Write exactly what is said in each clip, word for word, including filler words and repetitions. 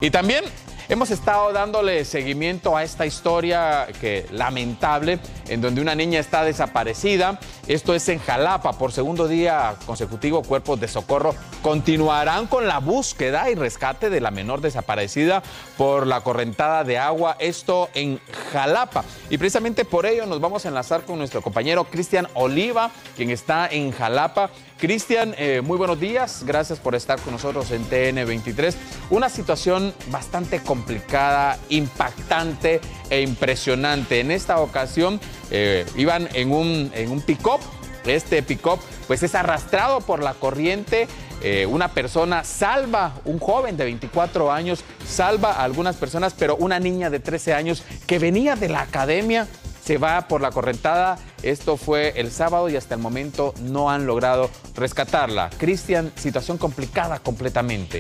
Y también hemos estado dándole seguimiento a esta historia que lamentable, en donde una niña está desaparecida. Esto es en Jalapa. Por segundo día consecutivo, cuerpos de socorro continuarán con la búsqueda y rescate de la menor desaparecida por la correntada de agua. Esto en Jalapa. Y precisamente por ello nos vamos a enlazar con nuestro compañero Cristian Oliva, quien está en Jalapa. Cristian, eh, muy buenos días. Gracias por estar con nosotros en T N veintitrés. Una situación bastante complicada, impactante e impresionante. En esta ocasión eh, iban en un, en un pick-up. Este pick-up pues es arrastrado por la corriente. Eh, una persona salva, un joven de veinticuatro años, salva a algunas personas, pero una niña de trece años que venía de la academia se va por la correntada. Esto fue el sábado y hasta el momento no han logrado rescatarla. Cristian, situación complicada completamente.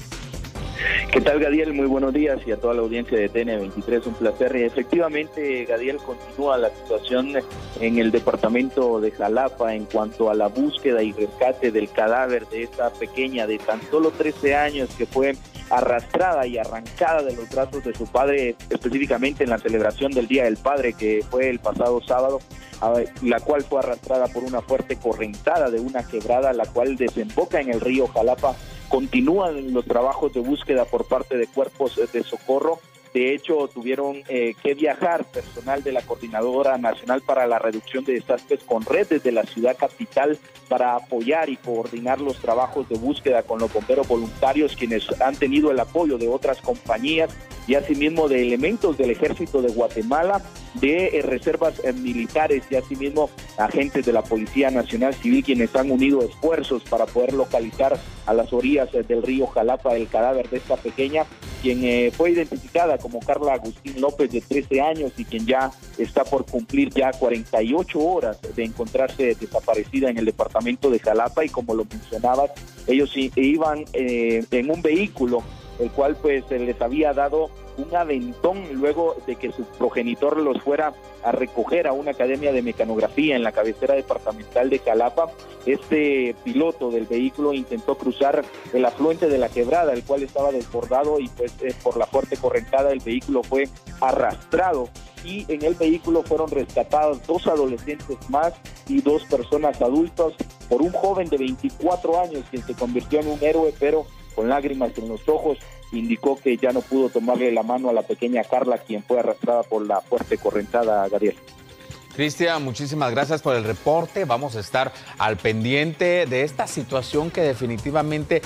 ¿Qué tal, Gadiel? Muy buenos días, y a toda la audiencia de T N veintitrés, un placer. Y efectivamente, Gadiel, continúa la situación en el departamento de Jalapa en cuanto a la búsqueda y rescate del cadáver de esta pequeña de tan solo trece años que fue arrastrada y arrancada de los brazos de su padre, específicamente en la celebración del Día del Padre, que fue el pasado sábado, la cual fue arrastrada por una fuerte correntada de una quebrada, la cual desemboca en el río Jalapa. Continúan los trabajos de búsqueda por parte de cuerpos de socorro. De hecho, tuvieron eh, que viajar personal de la Coordinadora Nacional para la Reducción de Desastres con red desde la ciudad capital para apoyar y coordinar los trabajos de búsqueda con los bomberos voluntarios, quienes han tenido el apoyo de otras compañías y asimismo de elementos del Ejército de Guatemala, de eh, reservas eh, militares y asimismo agentes de la Policía Nacional Civil, quienes han unido esfuerzos para poder localizar a las orillas eh, del río Jalapa el cadáver de esta pequeña, quien eh, fue identificada como Carla Agustín López, de trece años, y quien ya está por cumplir ya cuarenta y ocho horas de encontrarse desaparecida en el departamento de Jalapa. Y como lo mencionabas, ellos iban eh, en un vehículo, el cual pues les había dado un aventón luego de que su progenitor los fuera a recoger a una academia de mecanografía en la cabecera departamental de Jalapa. Este piloto del vehículo intentó cruzar el afluente de la quebrada, el cual estaba desbordado, y pues eh, por la fuerte correntada el vehículo fue arrastrado, y en el vehículo fueron rescatados dos adolescentes más y dos personas adultas por un joven de veinticuatro años, quien se convirtió en un héroe, pero con lágrimas en los ojos indicó que ya no pudo tomarle la mano a la pequeña Carla, quien fue arrastrada por la fuerte correntada, Gabriel. Cristian, muchísimas gracias por el reporte. Vamos a estar al pendiente de esta situación que definitivamente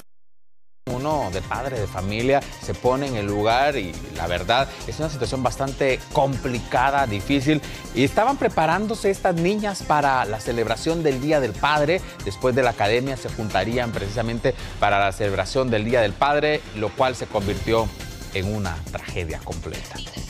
uno de padre de familia se pone en el lugar, y la verdad es una situación bastante complicada, difícil. Y estaban preparándose estas niñas para la celebración del Día del Padre. Después de la academia se juntarían precisamente para la celebración del Día del Padre, lo cual se convirtió en una tragedia completa.